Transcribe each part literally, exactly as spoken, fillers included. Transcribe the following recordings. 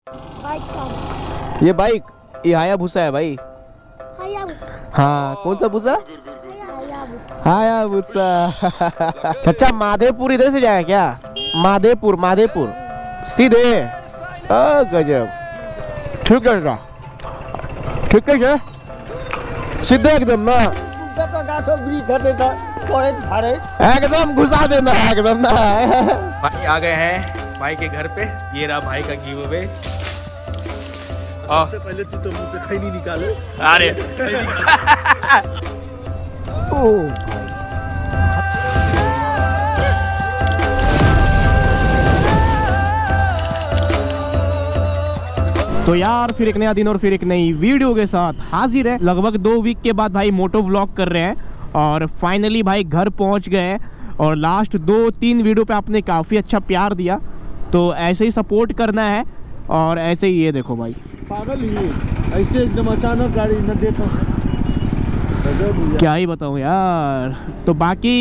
Bike का। ये bike ये हायाबुसा है भाई। हायाबुसा। हाँ कौन सा भूसा? हायाबुसा। हायाबुसा। चाचा माधेपुर इधर से जाए क्या? माधेपुर माधेपुर सीधे। आ, गजब। ठीक है ठीक है सीधे एकदम ना एकदम घुसा देना एकदम ना। भाई आ गए हैं भाई के घर पे। ये रहा भाई का गिव अवे। सबसे पहले तू तो मुझसे खैनी नहीं निकाले। अरे ओ तो यार फिर एक नया दिन और फिर एक नई वीडियो के साथ हाजिर है। लगभग दो वीक के बाद भाई मोटो व्लॉग कर रहे हैं और फाइनली भाई घर पहुंच गए हैं। और लास्ट दो तीन वीडियो पे आपने काफ़ी अच्छा प्यार दिया, तो ऐसे ही सपोर्ट करना है। और ऐसे ही ये देखो भाई पागल ही ऐसे एकदम अचानक गाड़ी न देखो, क्या ही बताऊं यार। तो बाकी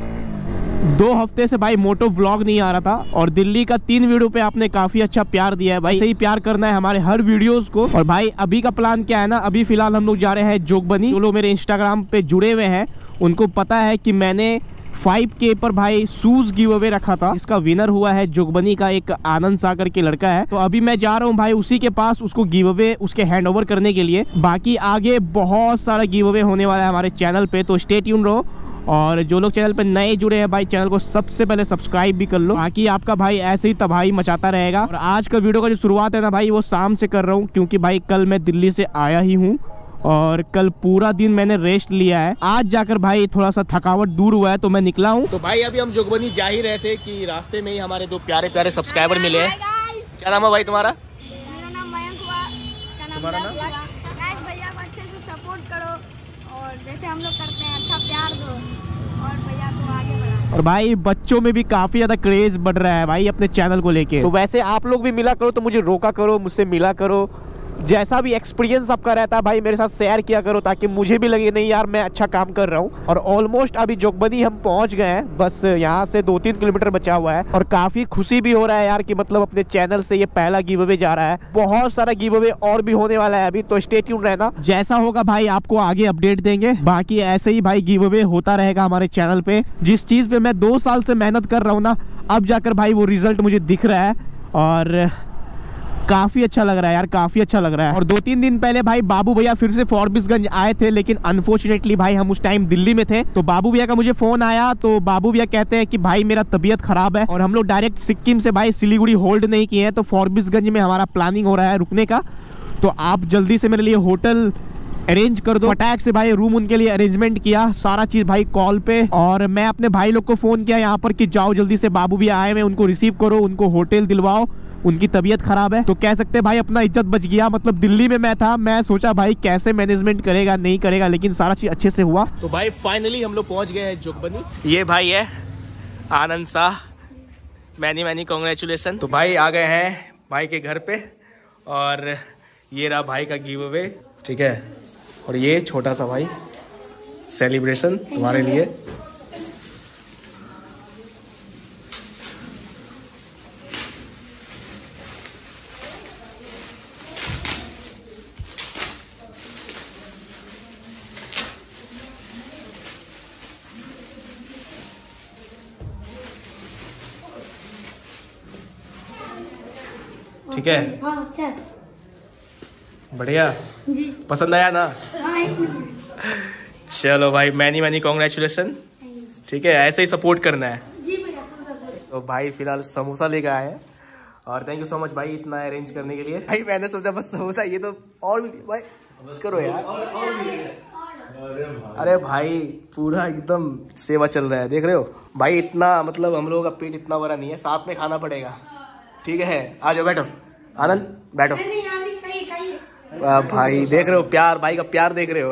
दो हफ्ते से भाई मोटो व्लॉग नहीं आ रहा था और दिल्ली का तीन वीडियो पे आपने काफी अच्छा प्यार दिया है भाई। ऐसे ही प्यार करना है हमारे हर वीडियोस को। और भाई अभी का प्लान क्या है ना, अभी फिलहाल हम लोग जा रहे हैं जोगबनी। जो लोग मेरे इंस्टाग्राम पे जुड़े हुए हैं उनको पता है कि मैंने फाइव के पर भाई शूज गिव अवे रखा था। इसका विनर हुआ है जोगबनी का एक आनंद सागर के लड़का है। तो अभी मैं जा रहा हूँ भाई उसी के पास उसको गिव अवे उसके हैंड ओवर करने के लिए। बाकी आगे बहुत सारा गिव अवे होने वाला है हमारे चैनल पे, तो स्टे ट्यून रहो। और जो लोग चैनल पे नए जुड़े हैं भाई चैनल को सबसे पहले सब्सक्राइब भी कर लो, बाकी आपका भाई ऐसे ही तबाही मचाता रहेगा। और आज का वीडियो का जो शुरुआत है ना भाई वो शाम से कर रहा हूँ, क्योंकि भाई कल मैं दिल्ली से आया ही हूँ और कल पूरा दिन मैंने रेस्ट लिया है। आज जाकर भाई थोड़ा सा थकावट दूर हुआ है तो मैं निकला हूँ। तो भाई अभी हम जोगबनी जा ही रहे थे कि रास्ते में ही हमारे दो प्यारे प्यारे सब्सक्राइबर मिले हैं। क्या नाम है भाई तुम्हारा? मेरा नाम मयंक हुआ, इसका नाम तुम्हारा लक्ष्य हुआ। गाइस भैया को अच्छे से सपोर्ट करो और जैसे हम लोग करते हैं अच्छा प्यार दो और भैया को आगे बढ़ाओ। और भाई बच्चों में भी काफी ज्यादा क्रेज बढ़ रहा है भाई अपने चैनल को लेके। तो वैसे आप लोग भी मिला करो, तो मुझे रोका करो, मुझसे मिला करो। जैसा भी एक्सपीरियंस आपका रहता है भाई मेरे साथ शेयर किया करो, ताकि मुझे भी लगे नहीं यार मैं अच्छा काम कर रहा हूँ। और ऑलमोस्ट अभी जोगबनी हम पहुंच गए हैं, बस यहाँ से दो तीन किलोमीटर बचा हुआ है। और काफी खुशी भी हो रहा है यार कि मतलब अपने चैनल से ये पहला गिव अवे जा रहा है। बहुत सारा गिव अवे और भी होने वाला है अभी, तो स्टे ट्यून रहना। जैसा होगा भाई आपको आगे अपडेट देंगे। बाकी ऐसे ही भाई गिव अवे होता रहेगा हमारे चैनल पे। जिस चीज पे मैं दो साल से मेहनत कर रहा हूँ ना, अब जाकर भाई वो रिजल्ट मुझे दिख रहा है और काफी अच्छा लग रहा है यार, काफी अच्छा लग रहा है। और दो तीन दिन पहले भाई बाबू भैया फिर से फॉरबिसगंज आए थे, लेकिन अनफॉर्चुनेटली भाई हम उस टाइम दिल्ली में थे। तो बाबू भैया का मुझे फोन आया, तो बाबू भैया कहते हैं कि भाई मेरा तबीयत खराब है। और हम लोग डायरेक्ट सिक्किम से भाई सिलीगुड़ी होल्ड नहीं किए हैं, तो फॉरबिसगंज में हमारा प्लानिंग हो रहा है रुकने का। तो आप जल्दी से मेरे लिए होटल अरेंज कर दो। फटाक से भाई रूम उनके लिए अरेंजमेंट किया, सारा चीज भाई कॉल पे। और मैं अपने भाई लोग को फोन किया यहाँ पर कि जाओ जल्दी से, बाबू भैया आए हैं, उनको रिसीव करो, उनको होटल दिलवाओ, उनकी तबीयत खराब है। तो कह सकते हैं भाई अपना इज्जत बच गया। मतलब दिल्ली में मैं था, मैं सोचा भाई कैसे मैनेजमेंट करेगा नहीं करेगा, लेकिन सारा चीज अच्छे से हुआ। तो भाई फाइनली हम लोग पहुंच गए हैं जोगबनी। ये भाई है Anand Shah, many many congratulation. तो भाई आ गए हैं भाई के घर पे और ये रहा भाई का गिव अवे, ठीक है। और ये छोटा सा भाई सेलिब्रेशन तुम्हारे लिए। ठीक है, हाँ अच्छा बढ़िया जी, पसंद आया ना? हाँ एक मिनट। चलो भाई मैनी मैनी कॉन्ग्रेचुलेसन, ठीक है, ऐसे ही सपोर्ट करना है जी भैया फुल सपोर्ट। तो भाई फिलहाल समोसा लेकर आए हैं और थैंक यू सो मच भाई इतना अरेंज करने के लिए। भाई मैंने सोचा बस समोसा, ये तो और भी भाई बस करो यार। अरे भाई पूरा एकदम सेवा चल रहा है, देख रहे हो भाई। इतना मतलब हम लोगों का पेट इतना बड़ा नहीं है, साथ में खाना पड़ेगा, ठीक है। आ जाओ बैठो आनंद, बैठो। नहीं यहाँ भी खाइए खाइए। वाह भाई देख रहे हो प्यार, भाई का प्यार देख रहे हो।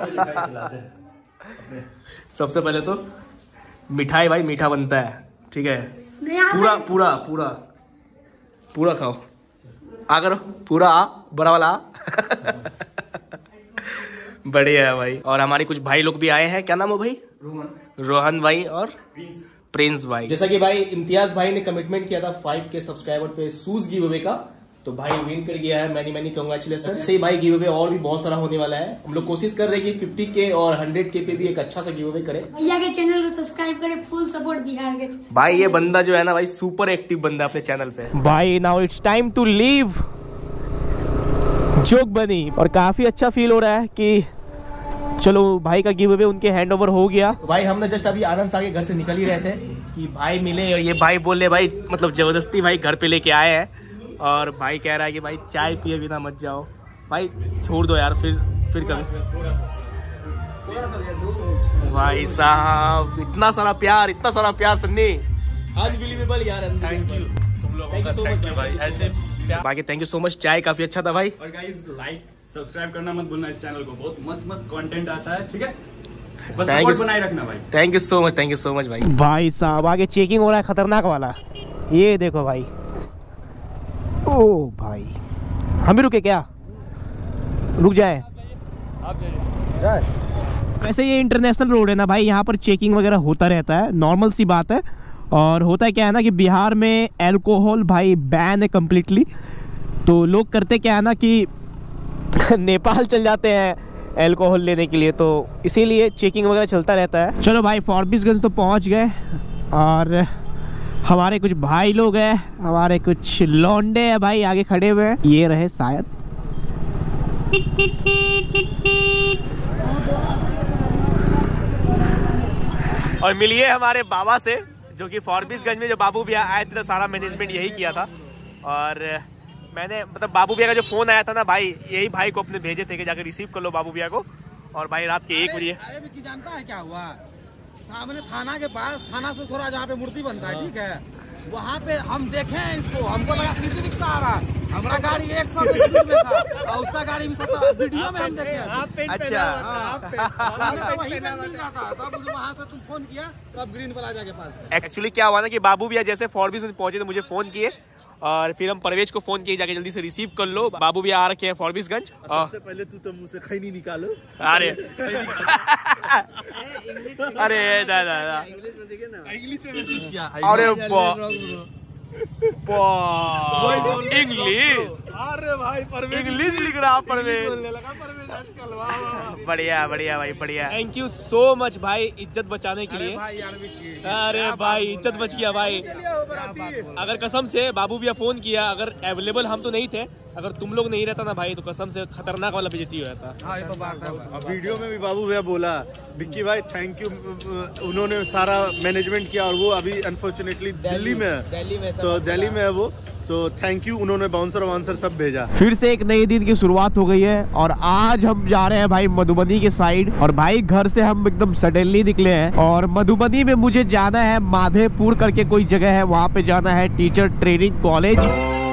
सबसे पहले तो मिठाई भाई मीठा बनता है, ठीक है। पूरा पूरा पूरा पूरा खाओ, आ करो पूरा, आ बड़ा वाला आ। बढ़िया है भाई। और हमारे कुछ भाई लोग भी आए हैं, क्या नाम है भाई? रोहन रोहन भाई और प्रिंस भाई। जैसा कि भाई इम्तियाज भाई ने कमिटमेंट किया था फाइव के सब्सक्राइबर पे शूज गिव अवे का, तो भाई विन कर गया है, मैनी मैनी कांग्रेचुलेशन। सही भाई, गिव अवे और भी बहुत सारा होने वाला है। हम लोग कोशिश कर रहे हैं कि फिफ्टी के और हंड्रेड के पे भी एक अच्छा सा गिव अवे करें। भैया के चैनल को सब्सक्राइब करें, फुल सपोर्ट बिहार के। भाई ये बंदा जो है ना भाई सुपर एक्टिव बंदा अपने चैनल पे। भाई now it's time to leave Jogbani, और काफी अच्छा फील हो रहा है कि चलो भाई का गिव अवे उनके हैंड ओवर हो गया। तो भाई हमने जस्ट अभी आनंद साहब के घर से निकल ही रहे थे कि भाई मिले, और ये भाई बोले भाई मतलब जबरदस्ती भाई घर पे लेके आए हैं, और भाई कह रहा है कि भाई चाय पिए बिना मत जाओ। भाई छोड़ दो यार, फिर फिर कभी। भाई साहब इतना सारा प्यार, इतना सारा प्यार सन्नी, अनबिलीवेबल यार। थैंक यू तुम लोगों का, थैंक यू भाई, ऐसे बाकी थैंक यू सो मच। चाय काफी अच्छा था भाई। और गाइस लाइक सब्सक्राइब करना मत भूलना इस चैनल को, बहुत मस्त मस्त कंटेंट आता है, ठीक है? बस सपोर्ट बनाए रखना भाई। Thank you so much, thank you so much भाई। भाई साहब आगे चेकिंग हो रहा है खतरनाक वाला, ये देखो भाई। ओ भाई हम भी रुके क्या? रुक जाए आप जाए। वैसे ये इंटरनेशनल रोड है ना भाई, यहाँ पर चेकिंग वगैरह होता रहता है, नॉर्मल सी बात है। और होता है क्या है ना कि बिहार में अल्कोहल भाई बैन है कम्प्लीटली, तो लोग करते क्या है ना कि नेपाल चल जाते हैं अल्कोहल लेने के लिए, तो इसीलिए चेकिंग वगैरह चलता रहता है। चलो भाई फॉरबिसगंज तो पहुंच गए, और हमारे कुछ भाई लोग हैं, हमारे कुछ लौंडे हैं भाई आगे खड़े हुए हैं, ये रहे शायद। और मिलिए हमारे बाबा से, जो कि फॉरबिसगंज में जो बाबू भैया आए थे तो सारा मैनेजमेंट यही किया था। और मैंने मतलब बाबू भैया का जो फोन आया था ना भाई, यही भाई को अपने भेजे थे कि जाकर रिसीव कर लो बाबू भैया को। और भाई रात के एक बजे अरे भी जानता है क्या हुआ, सामने थाना के पास, थाना से थोड़ा जहाँ पे मूर्ति बनता है, ठीक है, वहाँ पे हम देखे हैं इसको, हमको लगा सिटी रिक्शा आ रहा, हमारा गाड़ी एक सौ स्पीड में था और उसका गाड़ी भी सत्तर, वीडियो में हम देखे। अच्छा तब वहाँ से तुम फोन किया, तब ग्रीन प्लाजा के पास। एक्चुअली क्या हुआ ना कि बाबू भैया जैसे फॉरबिसगंज पहुंचे तो मुझे फोन किए, और फिर हम परवेज को फोन किए जाके जल्दी से रिसीव कर लो, बाबू भैया आ रखे हैं फॉरबिसगंज। सबसे पहले तू तो मुंह से खैनी निकालो। अरे अरे दादा इंग्लिश में मैसेज किया। अरे इंग्लिश, अरे भाई परवेज इंग्लिश लिख रहा परवेज। बढ़िया बढ़िया भाई बढ़िया, थैंक यू सो मच भाई इज्जत बचाने के लिए। अरे भाई इज्जत बच गया भाई। अगर कसम से बाबू भैया फोन किया, अगर अवेलेबल हम तो नहीं थे, अगर तुम लोग नहीं रहता ना भाई तो कसम से खतरनाक वाला बेइज्जती हो जाता। हाँ ये तो बात है। अब वीडियो में भी बाबू भैया बोला विक्की भाई थैंक यू, उन्होंने सारा मैनेजमेंट किया, और वो अभी अनफॉर्चुनेटली दिल्ली में है, दिल्ली में तो दिल्ली में है वो, तो थैंक यू, उन्होंने बाउंसर वाउंसर सब भेजा। फिर से एक नई दिन की शुरुआत हो गई है, और आज हम जा रहे हैं भाई मधुबनी के साइड। और भाई घर से हम एकदम सडनली निकले हैं, और मधुबनी में मुझे जाना है माधेपुर करके कोई जगह है, वहाँ पे जाना है टीचर ट्रेनिंग कॉलेज।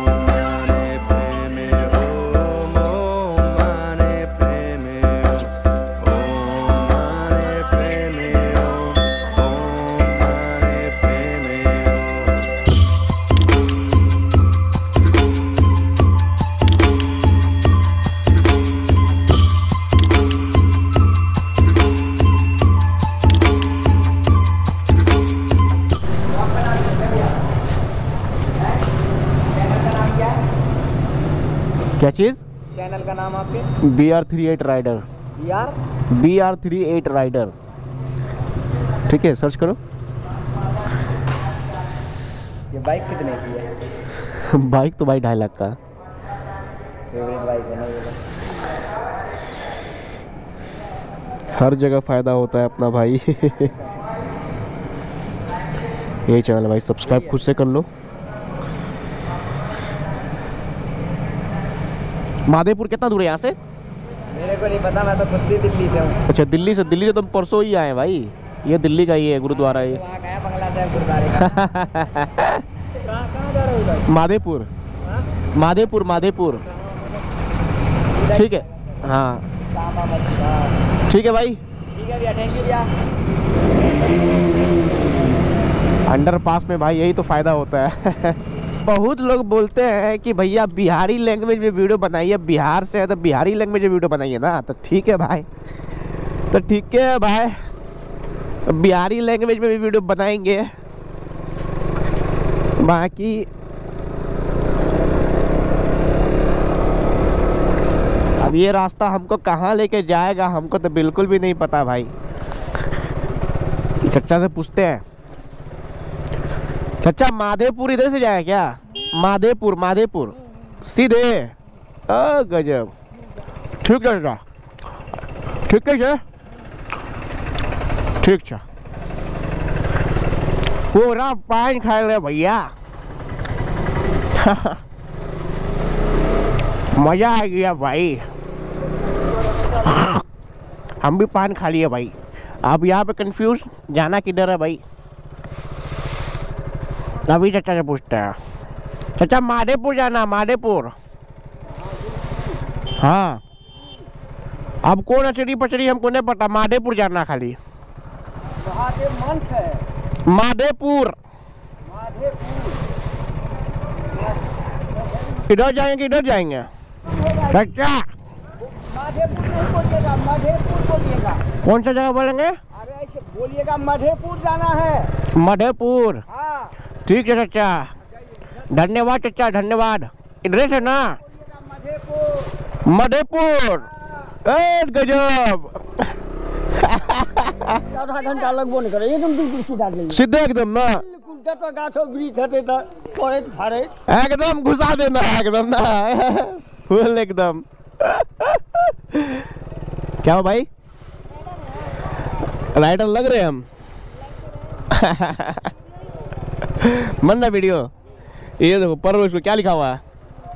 क्या चीज? चैनल का नाम आपके? B R three eight rider. B R B R three eight rider, ठीक है, सर्च करो। ये बाइक कितने की है? बाइक तो भाई ढाई लाख का। फेवरेट बाइक है ना ये? हर जगह फायदा होता है अपना भाई। यही चैनल भाई, सब्सक्राइब खुद से कर लो। माधेपुर कितना दूर है यहाँ से? मेरे को नहीं पता, मैं तो खुद से दिल्ली से हूँ। अच्छा दिल्ली से, दिल्ली से तुम परसों ही आए भाई। ये दिल्ली का ही है गुरुद्वारा ये। वहाँ गया बंगला साहब गुरुद्वारे का। कहाँ जा रहे हो उधर? माधेपुर, माधेपुर माधेपुर, ठीक है हाँ ठीक है भाई, ठीक है भैया, थैंक यू भैया। अंडर पास में भाई यही तो फायदा होता है। बहुत लोग बोलते हैं कि भैया बिहारी लैंग्वेज में वीडियो बनाइए, बिहार से है तो बिहारी लैंग्वेज में वीडियो बनाइए ना। तो ठीक है भाई, तो ठीक है भाई, बिहारी लैंग्वेज में भी वीडियो बनाएंगे। बाकी अब ये रास्ता हमको कहाँ लेके जाएगा हमको तो बिल्कुल भी नहीं पता भाई। चचा से पूछते हैं। चचा माधेपुर इधर से जाए क्या? माधेपुर माधेपुर सीधे। आ, गजब। ठीक है चचा, ठीक है ठीक है। पूरा पान खा ले भैया। मजा आ गया भाई। हम भी पान खा लिए भाई। अब यहाँ पे कंफ्यूज जाना किधर है भाई? अभी चाचा से पूछते हैं। चाचा माधेपुर जाना, माधेपुर। हाँ अब कौन अचरी पचरी हमको नहीं पता, माधेपुर जाना खाली। माधेपुर किधर जाएंगे, किधर जाएंगे चाचा? माधेपुर नहीं बोलिएगा, मधेपुर बोलिएगा। कौन सा जगह बोलेंगे? अरे ऐसे बोलिएगा, मधेपुर जाना है। मधेपुर। हाँ ठीक है चाचा, धन्यवाद चाचा, धन्यवाद। एड्रेस है ना? मधेपुर। मधेपुर। ए गजब। आधा घंटा लगबो नहीं करे, एकदम बिल्कुल सीधा ले सीधे एकदम ना, बिल्कुल जतो गाछो वृक्ष हटे त पड़े फाड़े एकदम घुसा देना एकदम ना, फुल एकदम। क्या हो भाई? राइडर लग रहे हैं हम। मन ना वीडियो। ये देखो पर इसको क्या लिखा हुआ है,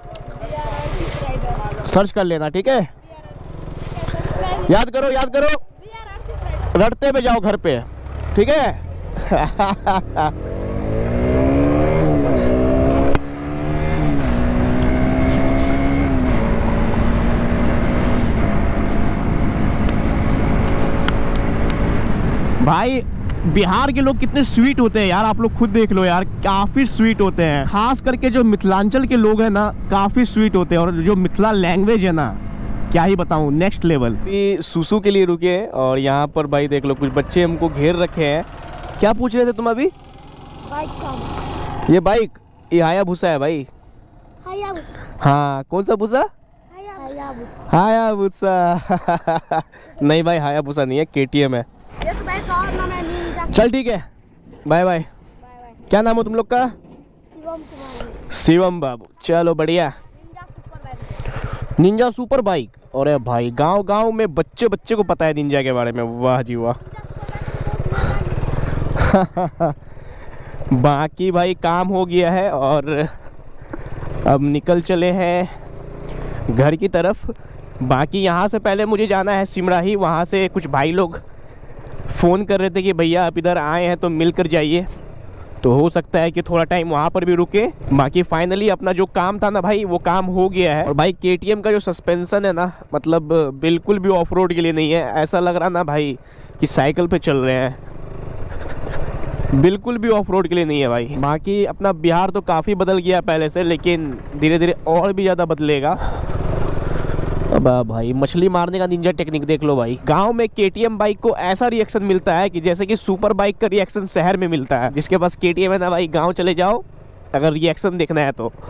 सर्च कर लेना ठीक है। याद करो याद करो, रटते पे जाओ घर पे ठीक है। भाई बिहार के लोग कितने स्वीट होते हैं यार, आप लोग खुद देख लो यार, काफी स्वीट होते हैं। खास करके जो मिथिलांचल के लोग हैं ना, काफी स्वीट होते हैं। और जो मिथिला लैंग्वेज है ना, क्या ही बताऊं, नेक्स्ट लेवल। सुसु के लिए रुके हैं और यहाँ पर भाई देख लो कुछ बच्चे हमको घेर रखे हैं। क्या पूछ रहे थे तुम अभी? बाइक का। ये बाइक, ये हायाबुसा है भाई। हायाबुसा। हाँ कौन सा भूसा? हायाबुसा। हायाबुसा। नहीं भाई हायाबुसा नहीं है, केटीएम है। ये तो बाइक और नाम है निंजा। चल ठीक है, बाय बाय। क्या नाम हो तुम लोग का? शिवम कुमार। शिवम बाबू, चलो बढ़िया। Ninja super bike. Ninja super bike. अरे भाई गांव गांव में बच्चे बच्चे को पता है निंजा के बारे में, वाह जी वाह। बाकी भाई काम हो गया है और अब निकल चले हैं घर की तरफ। बाकी यहाँ से पहले मुझे जाना है सिमराही। वहाँ से कुछ भाई लोग फ़ोन कर रहे थे कि भैया आप इधर आए हैं तो मिल कर जाइए, तो हो सकता है कि थोड़ा टाइम वहाँ पर भी रुके। बाकी फाइनली अपना जो काम था ना भाई, वो काम हो गया है। और भाई केटीएम का जो सस्पेंशन है ना, मतलब बिल्कुल भी ऑफ रोड के लिए नहीं है। ऐसा लग रहा ना भाई कि साइकिल पे चल रहे हैं, बिल्कुल भी ऑफ रोड के लिए नहीं है भाई। बाकी अपना बिहार तो काफ़ी बदल गया पहले से, लेकिन धीरे धीरे और भी ज़्यादा बदलेगा। अब भाई मछली मारने का निंजा टेक्निक देख लो भाई। गांव में केटीएम बाइक को ऐसा रिएक्शन मिलता है कि जैसे कि सुपर बाइक का रिएक्शन शहर में मिलता है। जिसके पास केटीएम है ना भाई, गांव चले जाओ अगर रिएक्शन देखना है तो।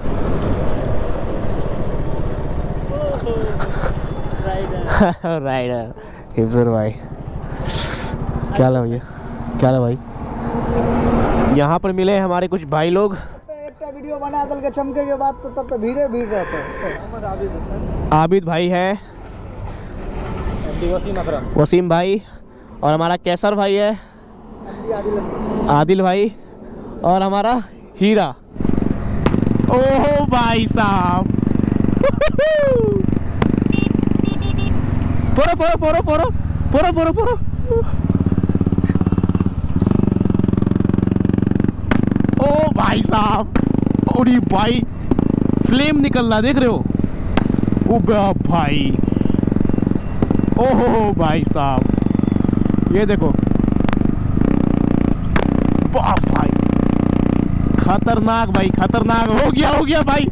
राइडर हिफ्जर भाई, क्या ला भैया, क्या ला भाई। यहाँ पर मिले हमारे कुछ भाई लोग। वीडियो बना दल के चमके के बाद तो तब तो भीड़े भीड़ रहते हैं। आबिद भाई है, वसीम अकरम, वसीम भाई, और हमारा कैसर भाई है, आदिल भाई, और हमारा हीरा। ओहो भाई साहब। फोरो फोरो फोरो फोरो फोरो फोरो फोरो। ओ भाई साहब, अरे भाई फ्लेम निकल रहा, देख रहे हो? ओ भाई, ओहो भाई साहब, ये देखो बाप भाई, खतरनाक भाई, खतरनाक। हो गया हो गया भाई।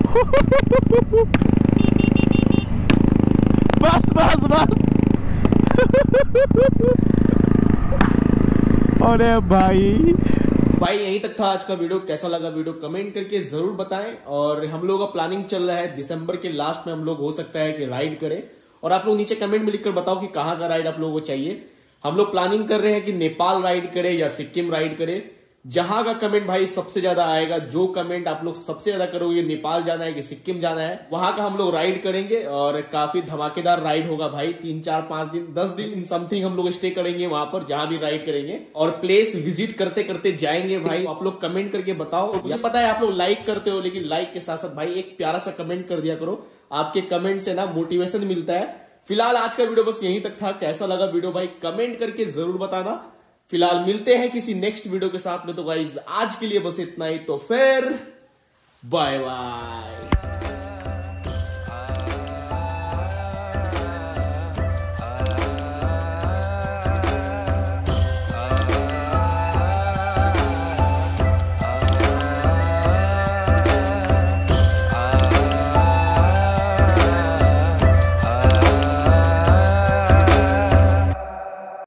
बस बस बस। अरे भाई भाई यहीं तक था आज का वीडियो। कैसा लगा वीडियो कमेंट करके जरूर बताएं। और हम लोगों का प्लानिंग चल रहा है दिसंबर के लास्ट में हम लोग हो सकता है कि राइड करें, और आप लोग नीचे कमेंट में लिखकर बताओ कि कहाँ का राइड आप लोगों को चाहिए। हम लोग प्लानिंग कर रहे हैं कि नेपाल राइड करें या सिक्किम राइड करें। जहां का कमेंट भाई सबसे ज्यादा आएगा, जो कमेंट आप लोग सबसे ज्यादा करोगे नेपाल जाना है कि सिक्किम जाना है, वहां का हम लोग राइड करेंगे। और काफी धमाकेदार राइड होगा भाई। तीन चार पांच दिन दस दिन इन समथिंग हम लोग स्टे करेंगे वहां पर, जहां भी राइड करेंगे। और प्लेस विजिट करते करते जाएंगे भाई। आप लोग कमेंट करके बताओ। मुझे पता है आप लोग लाइक करते हो, लेकिन लाइक के साथ साथ भाई एक प्यारा सा कमेंट कर दिया करो। आपके कमेंट से ना मोटिवेशन मिलता है। फिलहाल आज का वीडियो बस यहीं तक था। कैसा लगा वीडियो भाई कमेंट करके जरूर बताना। फिलहाल मिलते हैं किसी नेक्स्ट वीडियो के साथ में। तो गाइज आज के लिए बस इतना ही। तो फिर बाय बाय।